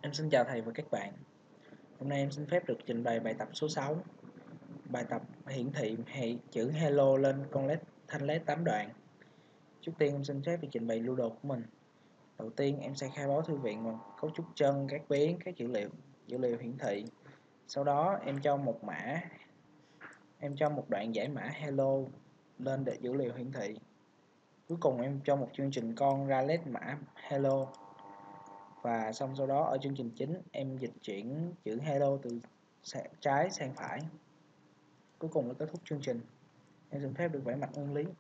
Em xin chào thầy và các bạn. Hôm nay em xin phép được trình bày bài tập số 6. Bài tập hiển thị chữ hello lên con thanh led 8 đoạn. Trước tiên em xin phép được trình bày lưu đồ của mình. Đầu tiên em sẽ khai báo thư viện bằng cấu trúc chân, các biến, các dữ liệu hiển thị. Sau đó em cho một đoạn giải mã hello lên để dữ liệu hiển thị. Cuối cùng em cho một chương trình con ra led mã hello. Và xong sau đó ở chương trình chính em dịch chuyển chữ hello từ trái sang phải. Cuối cùng là kết thúc chương trình. Em xin phép được vẽ mặt nguyên lý.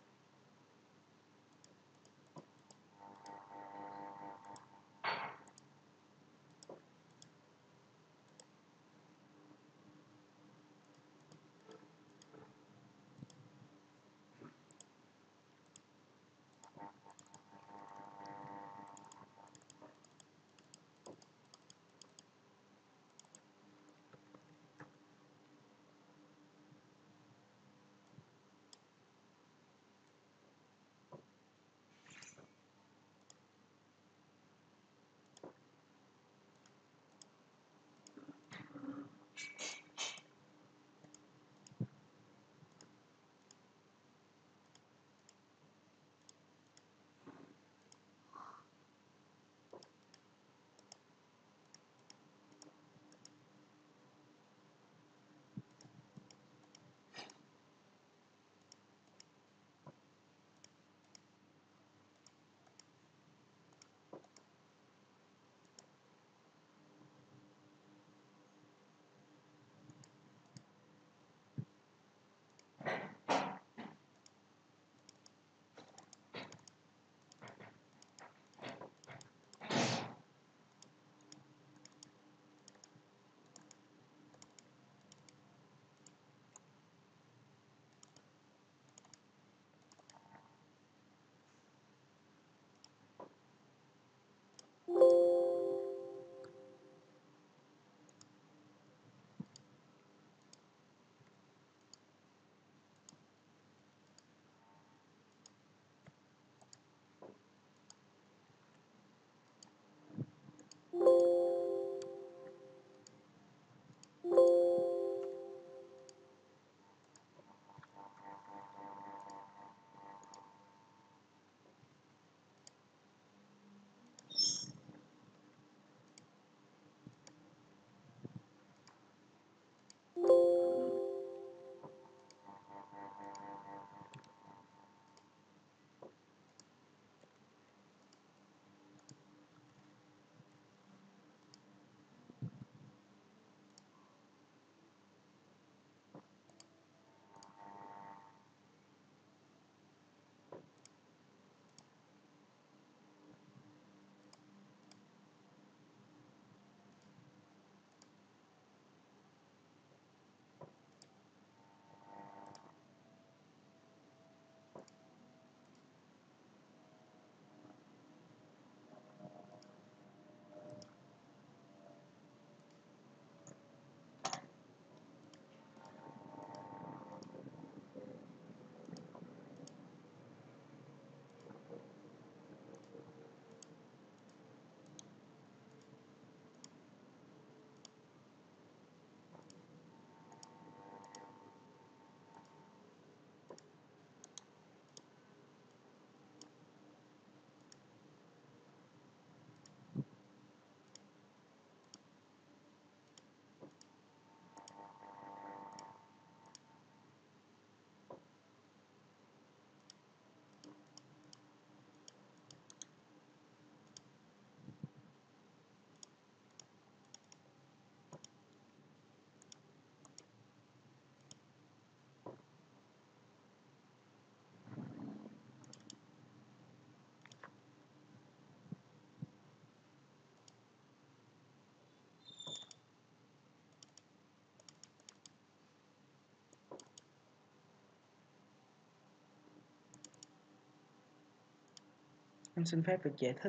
Em xin phép được giải thích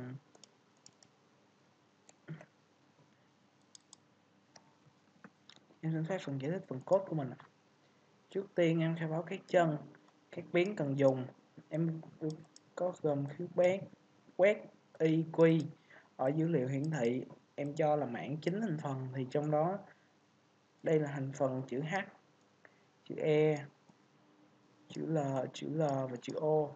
phần code của mình. Trước tiên em khai báo các chân, các biến cần dùng. Em có gồm phiếu quét, y, quy, ở dữ liệu hiển thị em cho là mảng 9 thành phần, thì trong đó đây là thành phần chữ H, chữ E, chữ L và chữ O.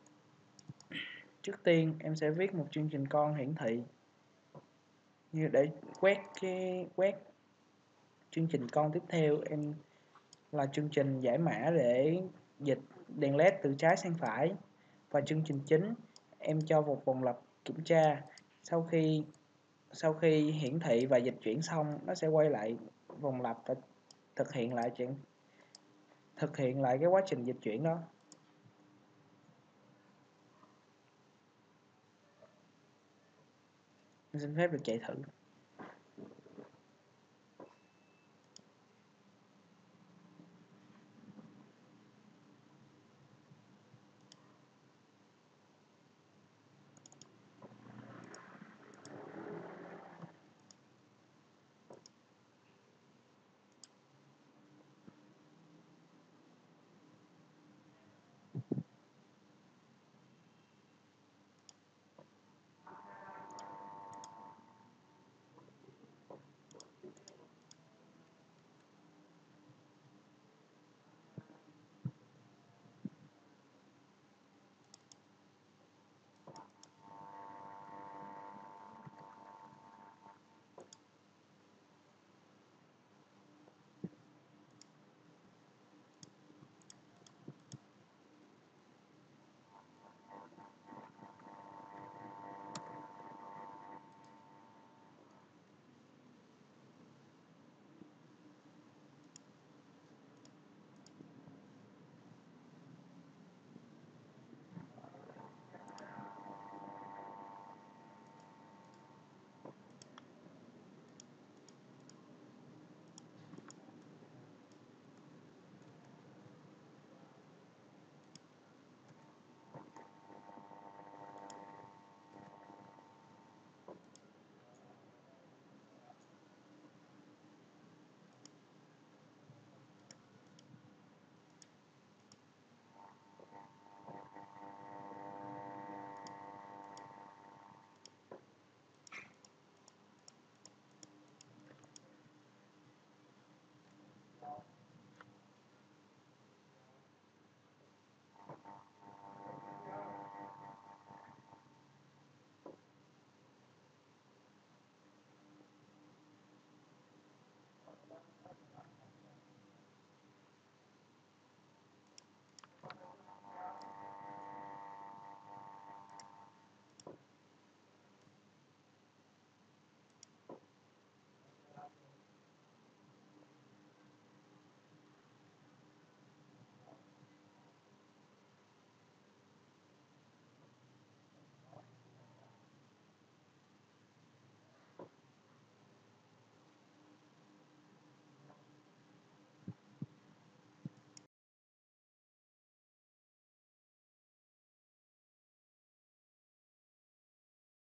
Trước tiên em sẽ viết một chương trình con hiển thị như để quét chương trình con tiếp theo em là chương trình giải mã để dịch đèn led từ trái sang phải, và chương trình chính em cho một vòng lặp kiểm tra. Sau khi hiển thị và dịch chuyển xong, nó sẽ quay lại vòng lặp và thực hiện lại cái quá trình dịch chuyển đó. Mình xin phép được chạy thử.